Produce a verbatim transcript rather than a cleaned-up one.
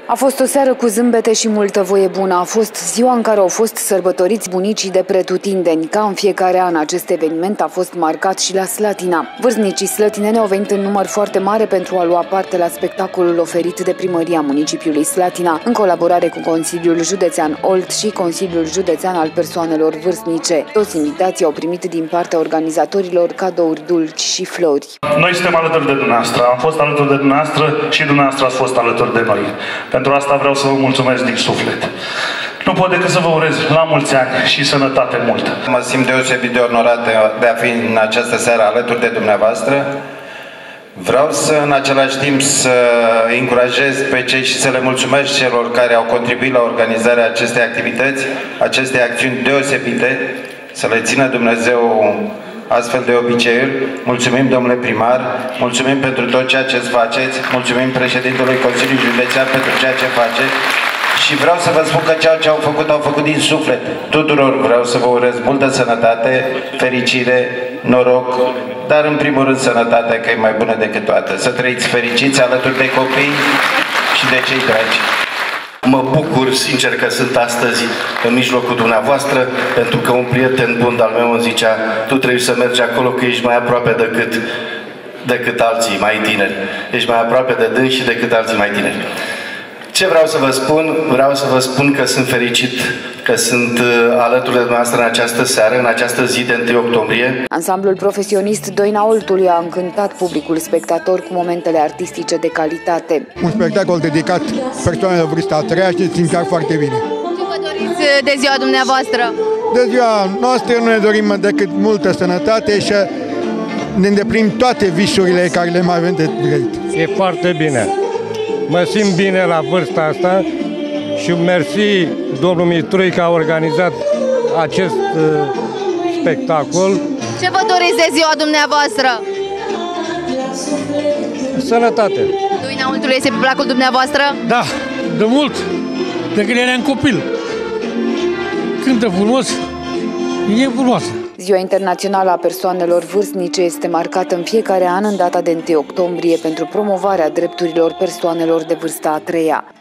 A fost o seară cu zâmbete și multă voie bună. A fost ziua în care au fost sărbătoriți bunicii de pretutindeni. Ca în fiecare an, acest eveniment a fost marcat și la Slatina. Vârstnicii slătineni au venit în număr foarte mare pentru a lua parte la spectacolul oferit de primăria municipiului Slatina, în colaborare cu Consiliul Județean Olt și Consiliul Județean al Persoanelor Vârstnice. Toți invitații au primit din partea organizatorilor cadouri dulci și flori. Noi suntem alături de dumneavoastră, am fost alături de dumneavoastră și dumneavoastră ați fost alături de noi. Pentru asta vreau să vă mulțumesc din suflet. Nu pot decât să vă urez la mulți ani și sănătate multă. Mă simt deosebit de onorat de a fi în această seară alături de dumneavoastră. Vreau să, în același timp, să încurajez pe cei și să le mulțumesc celor care au contribuit la organizarea acestei activități, acestei acțiuni deosebite, să le țină Dumnezeu astfel de obiceiuri. Mulțumim, domnule primar, mulțumim pentru tot ceea ce faceți, mulțumim președintelui Consiliului Județean pentru ceea ce faceți și vreau să vă spun că ceea ce au făcut, au făcut din suflet. Tuturor vreau să vă urez multă sănătate, fericire, noroc, dar în primul rând sănătatea, că e mai bună decât toate. Să trăiți fericiți alături de copii și de cei dragi. Mă bucur, sincer, că sunt astăzi în mijlocul dumneavoastră, pentru că un prieten bun al meu îmi zicea: tu trebuie să mergi acolo, că ești mai aproape decât, decât alții mai tineri. Ești mai aproape de dânsi decât alții mai tineri. Ce vreau să vă spun? Vreau să vă spun că sunt fericit că sunt alături de dumneavoastră în această seară, în această zi de întâi octombrie. Ansamblul profesionist Doina Oltului a încântat publicul spectator cu momentele artistice de calitate. Un spectacol dedicat persoanelor vârsta a treia și ne simțeam foarte bine. Ce vă doriți de ziua dumneavoastră? De ziua noastră nu ne dorim decât multă sănătate și ne îndeplinim toate visurile care le mai avem de trăit. E foarte bine. Mă simt bine la vârsta asta și mersi domnul Mitrui că a organizat acest uh, spectacol. Ce vă doriți de ziua dumneavoastră? Sănătate. Doina Oltului este pe placul dumneavoastră? Da, de mult, de când eram copil. Cântă frumos, e frumoasă. Ziua Internațională a Persoanelor Vârstnice este marcată în fiecare an în data de întâi octombrie pentru promovarea drepturilor persoanelor de vârsta a treia.